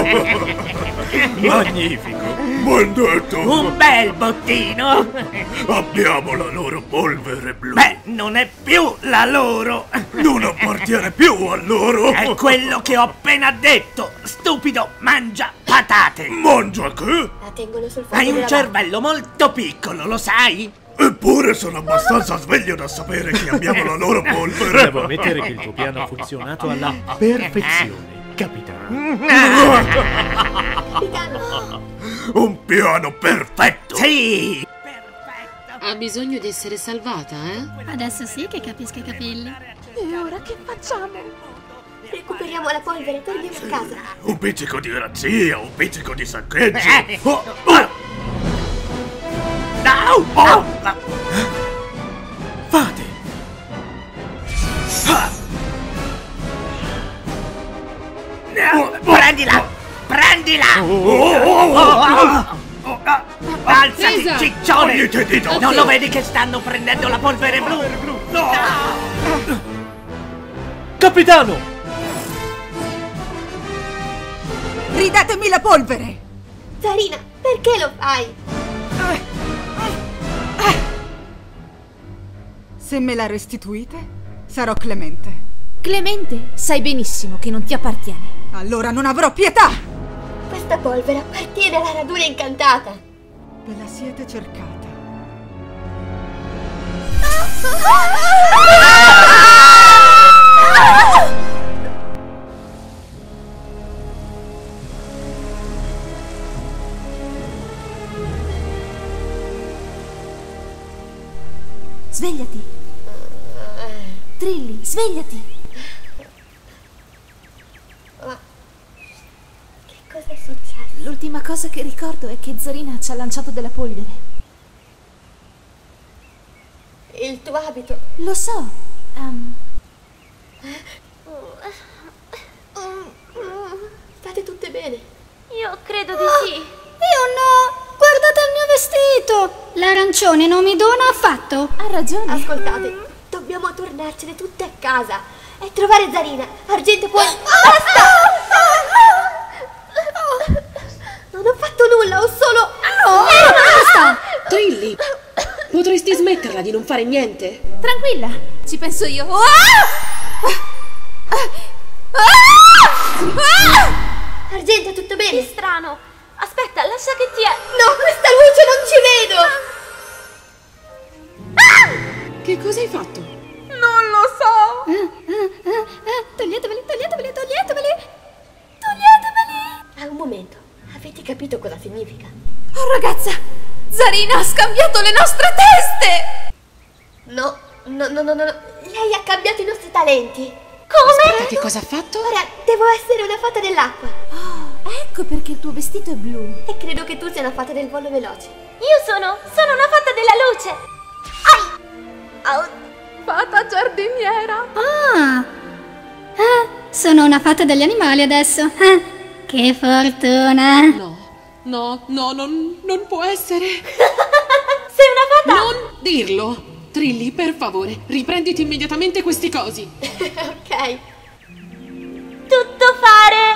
Magnifico! Ben detto! Un bel bottino! Abbiamo la loro polvere blu! Beh, non è più la loro! Non appartiene più a loro! È quello che ho appena detto! Stupido, mangia patate! Mangia che? La tengono sul fondo Hai un della cervello molto piccolo, lo sai? Eppure sono abbastanza sveglio da sapere che abbiamo la loro polvere! Devo ammettere che il tuo piano ha funzionato alla perfezione, capitano. Capitano! Un piano perfetto! Sì! Ha bisogno di essere salvata, eh? Adesso sì che capisco i capelli. E ora che facciamo? Recuperiamo la polvere e torniamo a casa. Un pizzico di razzia, un pizzico di saccheggio! Oh, No! No! Fate! Prendila! Prendila! Alzati, Attesa! ciccione! Togliti di dosso! Non lo vedi che stanno prendendo la polvere blu? No! Capitano! Ridatemi la polvere! Zarina, perché lo fai? Se me la restituite, sarò clemente. Clemente, sai benissimo che non ti appartiene. Allora non avrò pietà! Questa polvere appartiene alla raduna incantata. Ve la siete cercata. Svegliati. Trilli, svegliati. Ma che cosa è successo? L'ultima cosa che ricordo è che Zarina ci ha lanciato della polvere. Il tuo abito. Lo so. State tutte bene? Io credo di sì. Io no! Guardate il mio vestito! L'arancione non mi dona affatto. Ha ragione. Ascoltate, dobbiamo tornarcene tutte a casa e trovare Zarina. Argento puoi... Basta! Non ho fatto nulla, ho solo... Basta! Trilli, potresti smetterla di non fare niente? Tranquilla, ci penso io. Argento, tutto bene? Che strano. Aspetta, lascia che ti... No, questa luce non ci vedo! Che cosa hai fatto? Non lo so! Toglieteveli, toglieteveli, toglieteveli! Toglieteveli! Un momento, avete capito cosa significa? Oh ragazza, Zarina ha scambiato le nostre teste! No, no. Lei ha cambiato i nostri talenti. Aspetta, che cosa ha fatto? Ora devo essere una fata dell'acqua. Oh, ecco perché il tuo vestito è blu. E credo che tu sia una fata del volo veloce. Io sono una fata della luce. Fata giardiniera. Ah! Sono una fata degli animali adesso. Che fortuna! No, non può essere. Sei una fata? Non dirlo. Trilli, per favore, riprenditi immediatamente questi cosi. Ok. Tutto fare.